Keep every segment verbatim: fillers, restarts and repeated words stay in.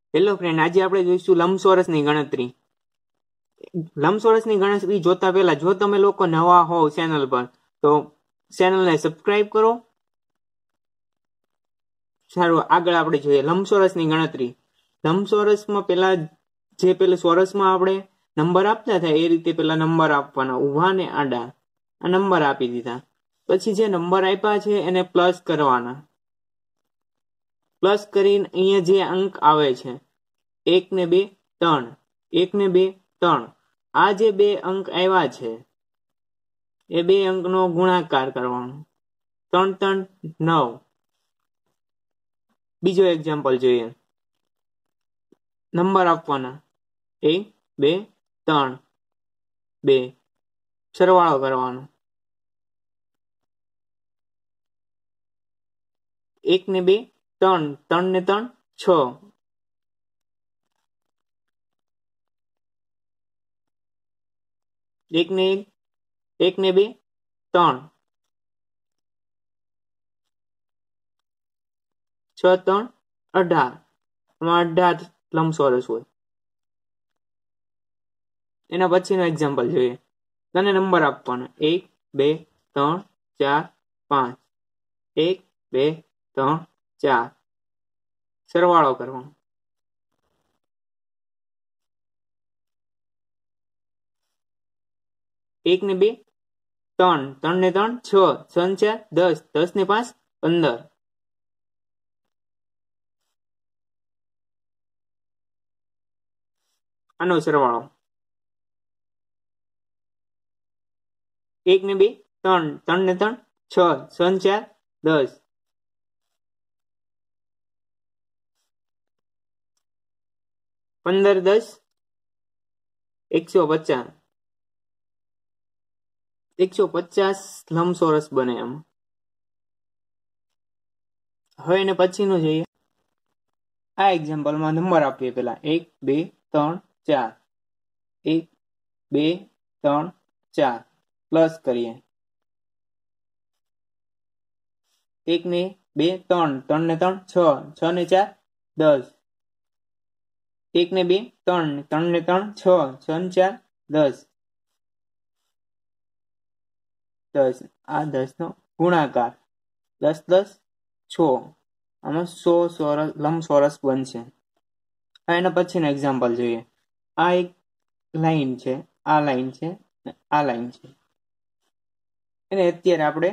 Hello friend, આજે આપણે જોઈશું લંબચોરસની ગણતરી. લંબચોરસની ગણતરી જોતા પહેલા જો તમે લોકો નવા હોવ ચેનલ પર તો ચેનલને સબસ્ક્રાઇબ કરો. સારું, આગળ આપણે જોઈએ લંબચોરસની ગણતરી. લંબચોરસમાં પેલા જે પેલા ચોરસમાં આપણે નંબર આપતા થાય એ રીતે પેલા નંબર આપવાના, ઊભા ને આડા. આ નંબર આપી દીધા. પછી જે નંબર આપ્યા છે એને પ્લસ કરવાના. પ્લસ કરીને અહીંયા જે અંક આવે છે એક ને બે ત્રણ, એક ને બે ત્રણ, આ જે બે અંક આવ્યા છે એ બે અંકનો ગુણાકાર કરવાનો. ત્રણ ત્રણ નવ. બીજો એક્ઝામ્પલ જોઈએ. નંબર આપવાના એક બે ત્રણ બે, સરવાળો કરવાનો. એક ને બે ત્રણ, ત્રણ ને ત્રણ છ, એક ને એક, એક ને બે ત્રણ, છ ત્રણ અઢાર. આમાં અઢાર લંબચોરસ હોય. એના પછીનો એક્ઝામ્પલ જોઈએ. તને નંબર આપવાના એક બે ત્રણ ચાર પાંચ, એક બે ત્રણ ચાર, સરવાળો કરવાનો. એક ને બે ત્રણ, ત્રણ ને ત્રણ છ, છ ને ચાર દસ, દસ ને પાંચ પંદર. આનો સરવાળો એક ને બે ત્રણ, ત્રણ ને ત્રણ છ, છ ને ચાર દસ, પંદર દસ એકસો પચાસ. એકસો પચાસ લંબચોરસ બને એમ. હવે એને પછીનું જોઈએ. આ એક્ઝામ્પલમાં નંબર આપીએ પેલા એક બે ત્રણ ચાર, એક બે ત્રણ ચાર, પ્લસ કરીએ. એક ને બે ત્રણ, ત્રણ ને ત્રણ છ, છ ને ચાર દસ, એક ને બે ત્રણ, ત્રણ ને ત્રણ છ, છ ને ચાર દસ, દસ. આ દસ નો ગુણાકાર દસ દસ છો. આમાં સો ચોરસ લંબચોરસ બનશે. એના પછીનો એક્ઝામ્પલ જોઈએ. આ એક લાઈન છે, આ લાઈન છે, આ લાઈન છે. એને અત્યારે આપણે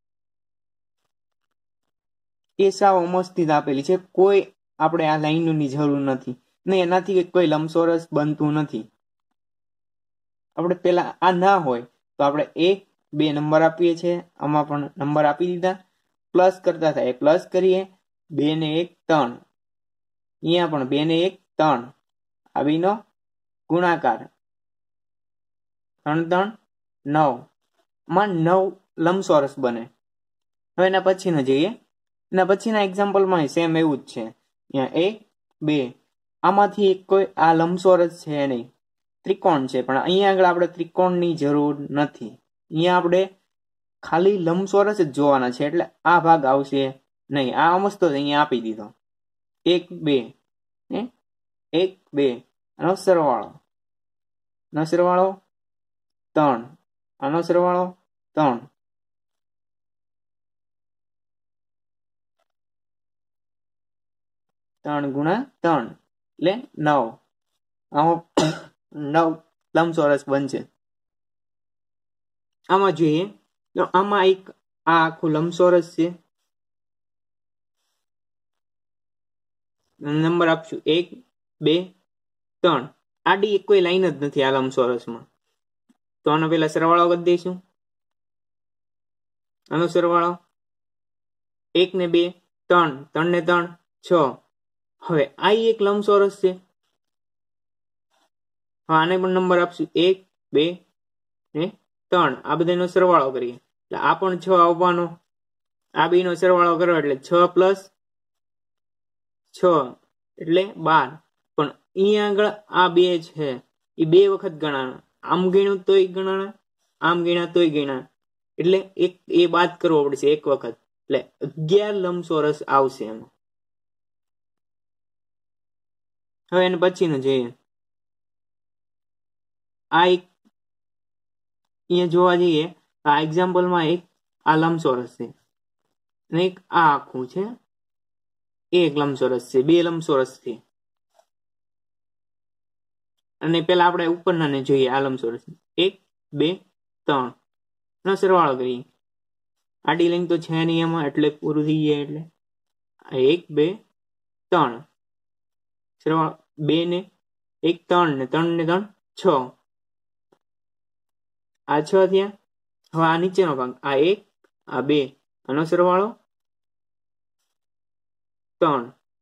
એ સાવ મસ્તી આપેલી છે. કોઈ આપણે આ લાઈનની જરૂર નથી ને એનાથી કોઈ લંબચોરસ બનતું નથી. આપણે પેલા આ ના હોય તો આપણે એક બે નંબર આપીએ છીએ. આમાં પણ નંબર આપી દીધા. પ્લસ કરતા થાય પ્લસ કરીએ. બે ને એક ત્રણ, અહીંયા પણ બે ને એક ત્રણ, આ બેનો ગુણાકાર ત્રણ ત્રણ નવ. માં નવ લંબચોરસ બને. હવે એના પછીનો જોઈએ. એના પછીના એક્ઝામ્પલમાં સેમ એવું જ છે. અહીંયા એક બે, આમાંથી કોઈ આ લંબચોરસ છે નહીં, ત્રિકોણ છે. પણ અહીંયા આગળ આપણે ત્રિકોણની જરૂર નથી. અહીંયા આપણે ખાલી લંબચોરસ જ જોવાના છે, એટલે આ ભાગ આવશે નહીં. આ અમસ્તો અહીંયા આપી દીધો એક બે, એક બે, આનો સરવાળો, આનો સરવાળો ત્રણ, આનો સરવાળો ત્રણ, ત્રણ ગુણા ત્રણ એટલે નવ. આમાં નવ લંબચોરસ બનશે. આમાં જોઈએ તો આમાં એક આ આખું લંબચોરસ છે. નંબર આપશું એક બે ત્રણ. આડી કોઈ લાઈન જ નથી આ લંબચોરસમાં, તો આનો પેલા સરવાળો કરી દઈશું. આનો સરવાળો એક ને બે ત્રણ, ત્રણ ને ત્રણ છ. હવે આ એક લંબચોરસ છે. હા, આને પણ નંબર આપશું એક બે ને ત્રણ. આ બધાનો સરવાળો કરીએ એટલે આ પણ છ આવવાનો. આ બે નો સરવાળો કરો એટલે છ પ્લસ છ એટલે બાર. પણ અહીંયા આગળ આ બે છે એ બે વખત ગણાના. આમ ગણ્યું તોય ગણાના, આમ ગણ્યા તોય ગણાના. એટલે એક એ બાદ કરવો પડશે એક વખત. એટલે અગિયાર લંબચોરસ આવશે એમાં. હવે એને પછીનું જોઈએ. આ એક અહીંયા જોવા જઈએ આ એક્ઝામ્પલમાં એક આ લંબચોરસ છે અને એક આ આખું છે. એક લંબચોરસ છે, બે લંબચોરસ છે. અને પેલા આપણે ઉપરના ને જોઈએ આ લંબચોરસ. એક બે ત્રણ નો સરવાળો કરીએ. આડી લાઈન તો છે નહીં એમાં એટલે પૂરું થઈ જાય. એટલે એક બે ત્રણ સરવાળો બે ને એક ત્રણ ને ત્રણ ને ત્રણ છ. આ છ થયા. હવે આ નીચેનો ભાગ આ એક આ બે આનો સરવાળો ત્રણ.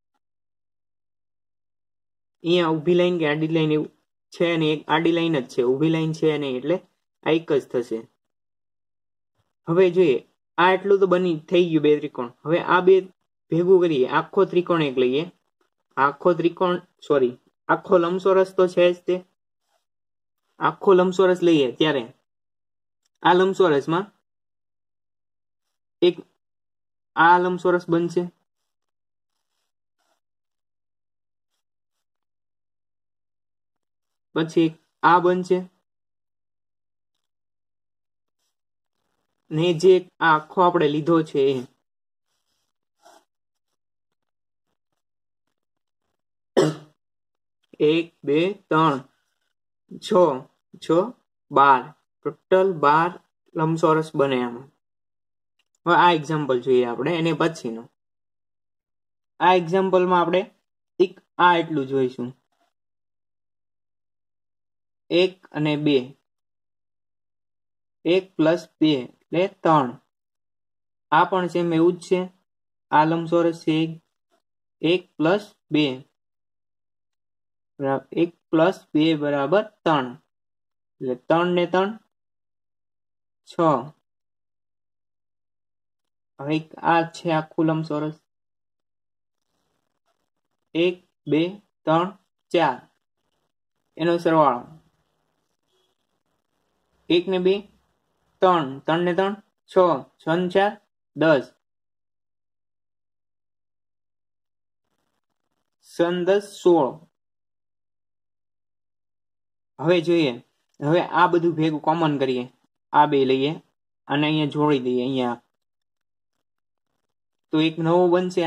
અહીંયા ઊભી લાઈન કે આડી લાઈન એવું છે ને, એક આડી લાઈન જ છે, ઊભી લાઈન છે નહીં, એટલે આ એક જ થશે. હવે જોઈએ આ એટલું તો બની થઈ ગયું બે ત્રિકોણ. હવે આ બે ભેગું કરીએ, આખો ત્રિકોણ એક લઈએ. આખો ત્રિકોણ સોરી આખો લંબચોરસ તો છે જ તે. આખો લંબચોરસ લઈએ ત્યારે આ લંબચોરસમાં એક આ લંબચોરસ બનશે, પછી આ બનશે ને જે આ આખો આપણે લીધો છે એ એક બે ત્રણ છ છ બાર ટોટલ બાર લંબચોરસ બને આમાં. હવે આ એક્ઝામ્પલ જોઈએ આપણે એને પછીનો. આ એક્ઝામ્પલમાં આપણે એક આ એટલું જોઈશું, એક અને બે, એક પ્લસ બે એટલે ત્રણ. આ પણ સેમ એવું જ છે. આ લંબચોરસ છે એક પ્લસ બે બરાબર એક પ્લસ બે બરાબર ત્રણ એટલે ત્રણ ને ત્રણ છ. હવે આ છે આખું લંબચોરસ એક બે ત્રણ ચાર એનો સરવાળો એક ને બે ત્રણ, ત્રણ ને ત્રણ છ, છ ને ચાર દસ, સન દસ સોળ. હવે જોઈએ હવે આ બધું ભેગું કોમન કરીએ. આ બે લઈએ અને અહીંયા જોડી દઈએ. અહીંયા તો એક નવો બનશે.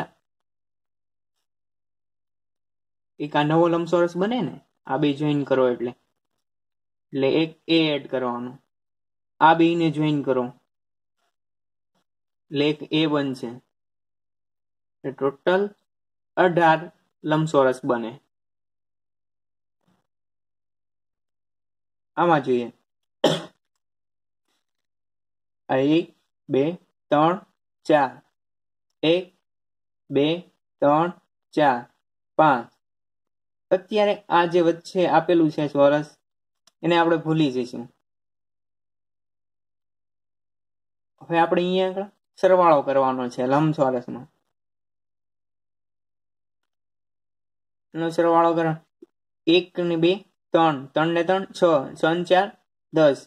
એક આ નવો લંબચોરસ બને ને, આ બે જોઈન કરો એટલે એટલે એક એ એડ કરવાનો. આ બે ને જોઈન કરો એટલે એક એ બનશે. ટોટલ અઢાર લંબચોરસ બને. આમાં જોઈએ એક બે ત્રણ ચાર, એક બે ત્રણ ચાર પાંચ. અત્યારે આ જે વચ્ચે આપેલું છે ચોરસ એને આપણે ભૂલી જઈશું. હવે આપણે અહીંયા આગળ સરવાળો કરવાનો છે લંબચોરસનો. એનો સરવાળો કરો એક ને બે ત્રણ, ત્રણ ને ત્રણ છ, છ ને ચાર દસ,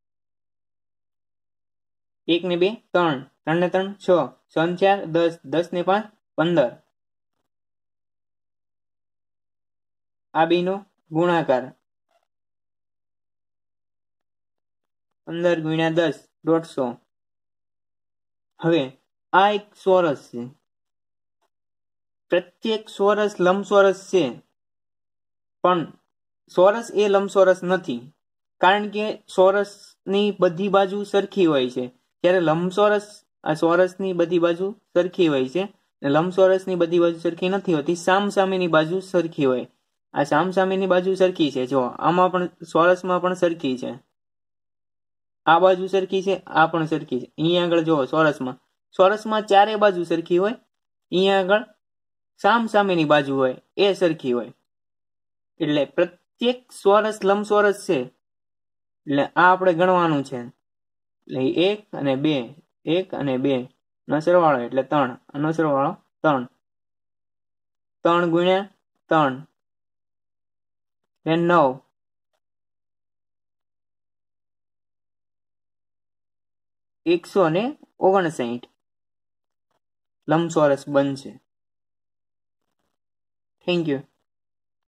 એક ને બે ત્રણ, ત્રણ ને ત્રણ છ, છ ને ચાર દસ, દસ ને પાંચ પંદર. આ બે નો ગુણાકાર પંદર ગુણ્યા દસ દોઢસો. હવે આ એક ચોરસ છે. પ્રત્યેક ચોરસ લંબચોરસ છે પણ ચોરસ એ લંબચોરસ નથી, કારણ કે ચોરસની બધી બાજુ સરખી હોય છે, જ્યારે લંબચોરસ આ ચોરસની બધી બાજુ સરખી હોય છે અને લંબચોરસની બધી બાજુ સરખી નથી હોતી. સામસામેની બાજુ સરખી હોય. આ સામસામેની બાજુ સરખી છે. જો આમાં પણ ચોરસમાં પણ સરખી છે. આ બાજુ સરખી છે, આ પણ સરખી છે. અહીંયા આગળ જો ચોરસમાં ચોરસમાં ચારે બાજુ સરખી હોય, અહીંયા આગળ સામસામેની બાજુ હોય એ સરખી હોય. એટલે પ્રત્યેક ચોરસ લંબચોરસ છે. એટલે આ આપણે ગણવાનું છે. એટલે એક અને બે, એક અને બે નો સરવાળો એટલે ત્રણ, આનો સરવાળો ત્રણ, ત્રણ ગુણ્યા ત્રણ એ નવ, એકસો ને ઓગણસાઠ લંબચોરસ બનશે. Thank you.